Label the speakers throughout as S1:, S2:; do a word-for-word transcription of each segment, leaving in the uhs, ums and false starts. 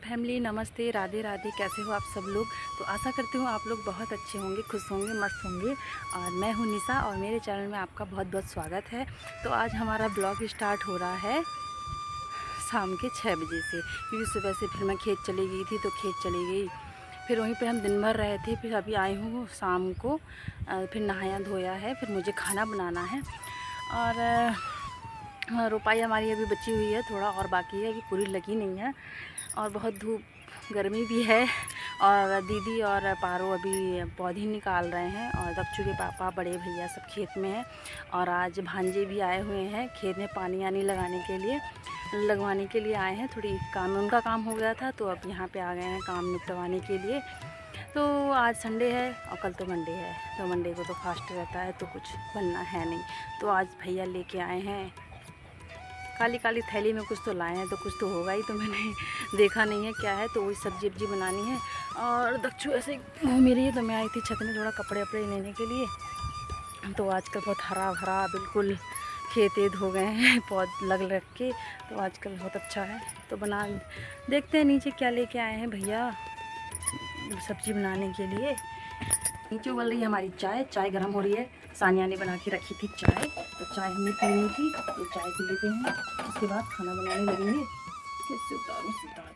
S1: Family, नमस्ते, राधे राधे। कैसे हो आप सब लोग? तो आशा करती हूँ आप लोग बहुत अच्छे होंगे, खुश होंगे, मस्त होंगे। और मैं हूँ निशा और मेरे चैनल में आपका बहुत बहुत स्वागत है। तो आज हमारा ब्लॉग स्टार्ट हो रहा है शाम के छः बजे से, क्योंकि सुबह से फिर मैं खेत चली गई थी तो खेत चली गई, फिर वहीं पे हम दिन भर रहे थे। फिर अभी आई हूँ शाम को, फिर नहाया धोया है, फिर मुझे खाना बनाना है। और रोपाई हमारी अभी बची हुई है, थोड़ा और बाकी है, अभी पूरी लगी नहीं है। और बहुत धूप गर्मी भी है। और दीदी और पारो अभी पौधे निकाल रहे हैं और दक्षु के पापा, बड़े भैया सब खेत में हैं। और आज भांजे भी आए हुए हैं खेत में पानी आनी लगाने के लिए लगवाने के लिए आए हैं। थोड़ी काम उनका काम हो गया था तो अब यहाँ पे आ गए हैं काम निपटवाने के लिए। तो आज संडे है और कल तो मंडे है, तो मंडे को तो फास्ट रहता है तो कुछ बनना है नहीं। तो आज भैया लेके आए हैं काली काली थैली में कुछ तो लाए हैं, तो कुछ तो होगा ही, तो मैंने देखा नहीं है क्या है। तो वही सब्जी वब्जी बनानी है। और दक्षु ऐसे घूम रही है तो मैं आई थी छत में थोड़ा कपड़े वपड़े लेने के लिए। तो आजकल बहुत हरा भरा बिल्कुल खेत वेत हो गए हैं पौध लग लग के, तो आजकल बहुत अच्छा है। तो बना देखते हैं नीचे क्या लेके आए हैं भैया सब्जी बनाने के लिए। नीचे उबल रही है हमारी चाय, चाय गर्म हो रही है। सानिया ने बना के रखी थी चाय, तो चाय हमने पीनी थी, तो चाय पी लेते हैं। उसके बाद खाना बनाने लगेंगे। कैसे उतारूं उतार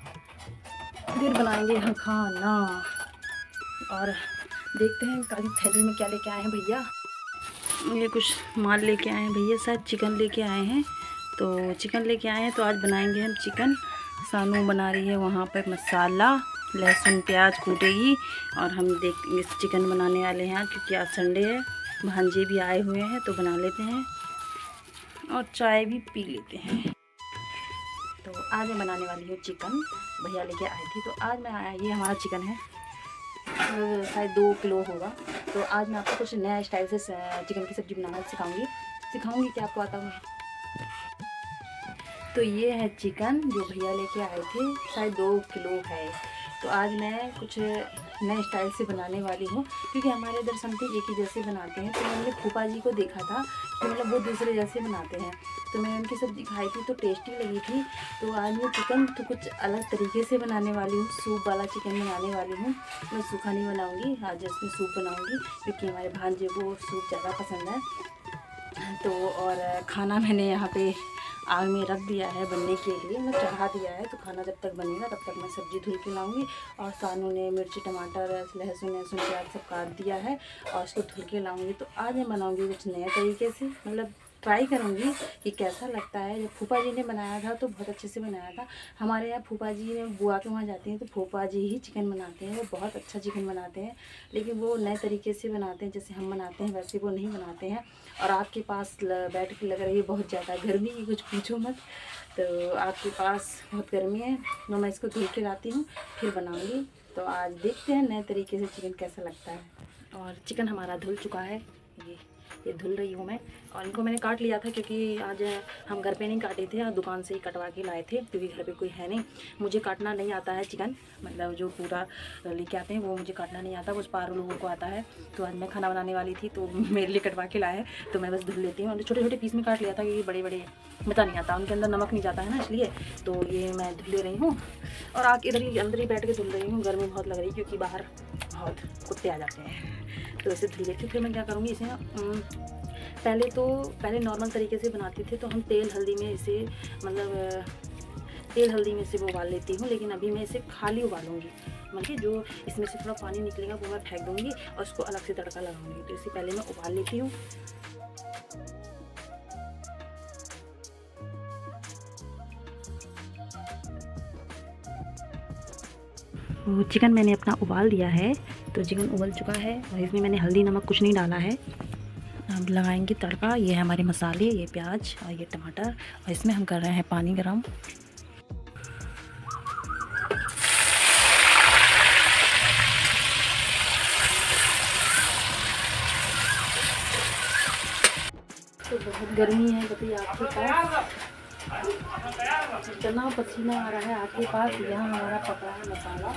S1: दे, फिर बनाएंगे हम खाना। और देखते हैं काली थैली में क्या लेके आए हैं भैया। ये कुछ माल लेके आए हैं भैया, शायद चिकन लेके आए हैं। तो चिकन लेके आए हैं तो आज बनाएंगे हम चिकन। सानू बना रही है वहाँ पर मसाला, लहसुन प्याज कूटेगी और हम देख इस चिकन बनाने वाले हैं क्योंकि आज संडे है। भांजे भी आए हुए हैं तो बना लेते हैं और चाय भी पी लेते हैं। तो आज मैं बनाने वाली हूँ चिकन, भैया लेके आए थे। तो आज मैं आया, ये हमारा चिकन है, शायद दो किलो होगा। तो आज मैं आपको कुछ नया स्टाइल से चिकन की सब्ज़ी बनाना सिखाऊंगी सिखाऊंगी क्या आपको आता है। तो ये है चिकन जो भैया लेके आए थे, शायद दो किलो है। तो आज मैं कुछ नए स्टाइल से बनाने वाली हूँ क्योंकि हमारे इधर समथिंग एक ही जैसे बनाते हैं। तो मैंने फूफा जी को देखा था कि मतलब वो दूसरे जैसे बनाते हैं, तो मैंने उनकी सब्ज़ी खाई थी तो टेस्टी लगी थी। तो आज मैं चिकन तो कुछ अलग तरीके से बनाने वाली हूँ, सूप वाला चिकन बनाने वाली हूँ। मैं सूखा नहीं बनाऊँगी, आज इसमें सूप बनाऊँगी क्योंकि हमारे भांजे को सूप ज़्यादा पसंद है। तो और खाना मैंने यहाँ पे आग में रख दिया है बनने के लिए, मैं चढ़ा दिया है। तो खाना जब तक बनेगा तब तक मैं सब्ज़ी धुल के लाऊंगी। और सानू ने मिर्ची टमाटर लहसुन लहसुन प्याज सब काट दिया है और इसको धुल के लाऊंगी। तो आज मैं बनाऊंगी कुछ नए तरीके से, मतलब ट्राई करूंगी कि कैसा लगता है। जब फूफा जी ने बनाया था तो बहुत अच्छे से बनाया था। हमारे यहाँ फूफा जी ने बुआ के वहाँ जाती हैं तो फूफा जी ही चिकन बनाते हैं, वो बहुत अच्छा चिकन बनाते हैं। लेकिन वो नए तरीके से बनाते हैं, जैसे हम बनाते हैं वैसे वो नहीं बनाते हैं। और आपके पास बैठ के लग रही है बहुत ज़्यादा गर्मी की, कुछ पूछो मत। तो आपके पास बहुत गर्मी है, तो मैं इसको धुल के लाती हूँ फिर बनाऊँगी। तो आज देखते हैं नए तरीके से चिकन कैसा लगता है। और चिकन हमारा धुल चुका है, ये ये धुल रही हूँ मैं। और इनको मैंने काट लिया था क्योंकि आज हम घर पे नहीं काटे थे, और दुकान से ही कटवा के लाए थे क्योंकि घर पे कोई है नहीं। मुझे काटना नहीं आता है चिकन, मतलब जो पूरा लेके आते हैं वो मुझे काटना नहीं आता, वो पारो लोगों को आता है। तो आज मैं खाना बनाने वाली थी तो मेरे लिए कटवा के लाए, तो मैं बस धुल लेती हूँ। छोटे छोटे पीस में काट लिया था क्योंकि बड़े बड़े पता नहीं आता, उनके अंदर नमक नहीं जाता है ना, इसलिए। तो ये मैं धुल ले रही हूँ और आके इधर ही अंदर ही बैठ के धुल रही हूँ। गर्मी बहुत लग रही है क्योंकि बाहर बहुत कुत्ते आ जाते हैं, तो इसे धुल लेती हूँ। फिर मैं क्या करूँगी, इसे पहले तो पहले नॉर्मल तरीके से बनाती थी तो हम तेल हल्दी में इसे मतलब तेल हल्दी में इसे वो उबाल लेती हूँ। लेकिन अभी मैं इसे खाली उबालूँगी, मतलब जो इसमें से थोड़ा पानी निकलेगा वो मैं फेंक दूँगी और उसको अलग से तड़का लगाऊँगी। तो इसे पहले मैं उबाल लेती हूँ। वो चिकन मैंने अपना उबाल दिया है, तो चिकन उबल चुका है और इसमें मैंने हल्दी नमक कुछ नहीं डाला है। अब लगाएंगे तड़का। ये है हमारे मसाले, ये प्याज और ये टमाटर, और इसमें हम कर रहे हैं पानी गरम। तो बहुत गर्मी है बताइए आपके पास, इतना पसीना आ रहा है आपके पास। यहाँ हमारा पका है मसाला,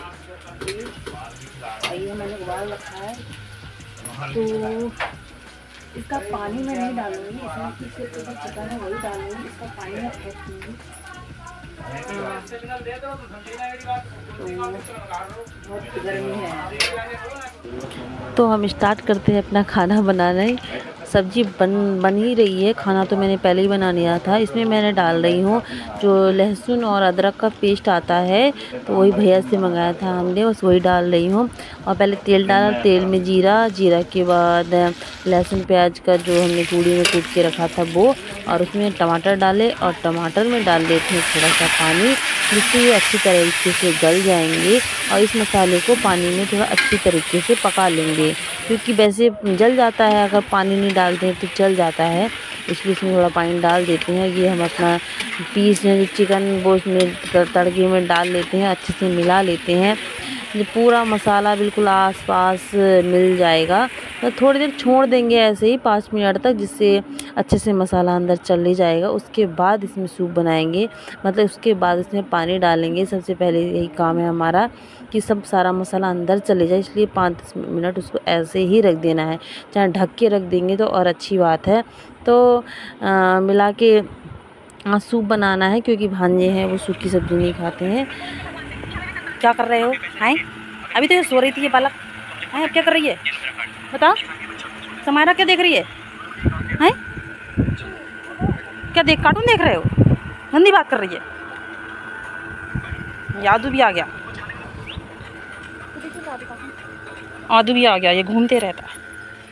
S1: ये मैंने उबाल रखा है। तो इसका पानी मैं नहीं डालूंगी, इसमें कि सिर्फ जो चिकन है वही डालूंगी, इसका पानी मैं फेंक दूँगी। बहुत गर्मी है। तो हम स्टार्ट करते हैं अपना खाना बनाना। सब्जी बन बन ही रही है। खाना तो मैंने पहले ही बना लिया था। इसमें मैंने डाल रही हूँ जो लहसुन और अदरक का पेस्ट आता है, तो वही भैया से मंगाया था हमने, बस वही डाल रही हूँ। और पहले तेल डाला, तेल में जीरा, जीरा के बाद लहसुन प्याज का जो हमने पूड़ी में कूट के रखा था वो, और उसमें टमाटर डाले, और टमाटर में डाल देते हैं थोड़ा सा पानी, जिससे ये अच्छी तरीके से गल जाएंगे। और इस मसाले को पानी में थोड़ा अच्छी तरीके से पका लेंगे, क्योंकि वैसे जल जाता है, अगर पानी नहीं डालते हैं तो जल जाता है, इसलिए इसमें थोड़ा पानी डाल देते हैं। ये हम अपना पीस चिकन वो उसमें तड़के में डाल लेते हैं, अच्छे से मिला लेते हैं। ये पूरा मसाला बिल्कुल आसपास मिल जाएगा, तो थोड़ी देर छोड़ देंगे ऐसे ही पाँच मिनट तक, जिससे अच्छे से मसाला अंदर चले जाएगा। उसके बाद इसमें सूप बनाएंगे, मतलब उसके बाद इसमें पानी डालेंगे। सबसे पहले यही काम है हमारा कि सब सारा मसाला अंदर चले जाए, इसलिए पाँच दस मिनट उसको ऐसे ही रख देना है। चाहे ढक के रख देंगे तो और अच्छी बात है। तो आ, मिला के आ, सूप बनाना है, क्योंकि भांजे हैं वो सूखी सब्ज़ी नहीं खाते हैं। क्या कर रहे हो? हैं अभी तो ये सो रही थी ये बालक। हैं अब क्या कर रही है बताओ? समायरा क्या देख रही है? हैं क्या देख, कार्टून देख रहे हो? गंदी बात कर रही है। यादू भी आ गया, आदू भी आ गया, ये घूमते रहता है।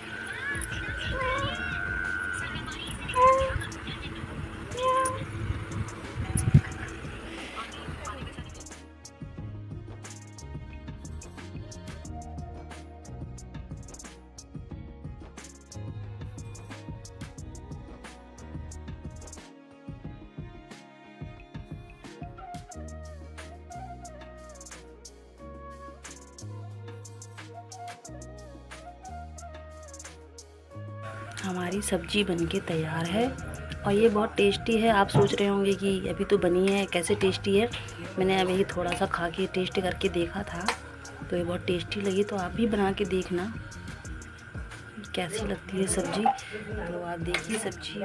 S1: हमारी सब्जी बनके तैयार है और ये बहुत टेस्टी है। आप सोच रहे होंगे कि अभी तो बनी है, कैसे टेस्टी है। मैंने अभी थोड़ा सा खा के टेस्ट करके देखा था, तो ये बहुत टेस्टी लगी। तो आप भी बना के देखना कैसी लगती है सब्जी। तो आप देखिए सब्जी,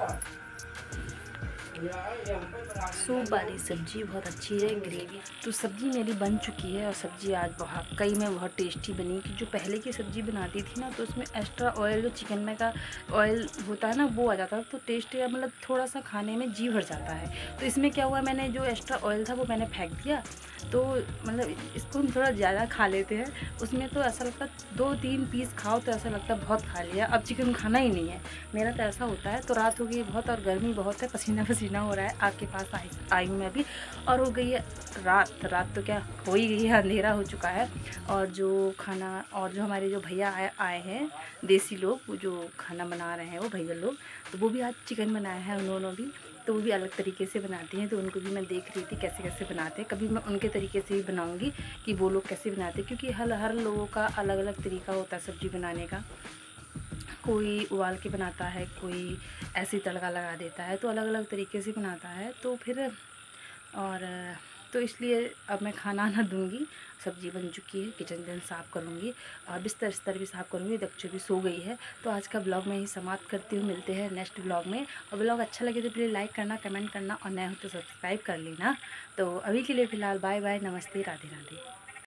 S1: सूप वाली सब्जी बहुत अच्छी है, ग्रेवी। तो सब्जी मेरी बन चुकी है और सब्जी आज बहुत कई में बहुत टेस्टी बनी। कि जो पहले की सब्जी बनाती थी ना, तो उसमें एक्स्ट्रा ऑयल, जो चिकन में का ऑयल होता है ना, वो आ जाता है, तो टेस्ट मतलब थोड़ा सा खाने में जी भर जाता है। तो इसमें क्या हुआ, मैंने जो एक्स्ट्रा ऑयल था वो मैंने फेंक दिया। तो मतलब इसको हम थोड़ा ज़्यादा खा लेते हैं, उसमें तो ऐसा लगता है दो तीन पीस खाओ तो ऐसा लगता है बहुत खा लिया, अब चिकन खाना ही नहीं है। मेरा तो ऐसा होता है। तो रात हो गई बहुत और गर्मी बहुत है, पसीना पसीना हो रहा है। आग के पास आई आई हूँ मैं अभी, और हो गई है रात। रात तो क्या हो ही गई है, अंधेरा हो चुका है। और जो खाना, और जो हमारे जो भैया आए आए हैं देसी लोग, वो जो खाना बना रहे हैं वो भैया लोग, तो वो भी आज चिकन बनाया है उन्होंने भी। तो वो भी अलग तरीके से बनाते हैं, तो उनको भी मैं देख रही थी कैसे कैसे बनाते हैं। कभी मैं उनके तरीके से भी बनाऊंगी कि वो लोग कैसे बनाते हैं, क्योंकि हर हर लोगों का अलग अलग तरीका होता है सब्ज़ी बनाने का। कोई उबाल के बनाता है, कोई ऐसे तड़का लगा देता है, तो अलग अलग तरीके से बनाता है। तो फिर और तो इसलिए अब मैं खाना ना दूंगी। सब्ज़ी बन चुकी है, किचन विचन साफ़ करूँगी और बिस्तर बिस्तर भी साफ़ करूँगी। बच्चों भी सो गई है। तो आज का ब्लॉग मैं ही समाप्त करती हूँ, मिलते हैं नेक्स्ट ब्लॉग में। और ब्लॉग अच्छा लगे तो प्लीज़ लाइक करना, कमेंट करना, और नए हो तो सब्सक्राइब कर लेना। तो अभी के लिए फ़िलहाल बाय बाय, नमस्ते, राधे राधे।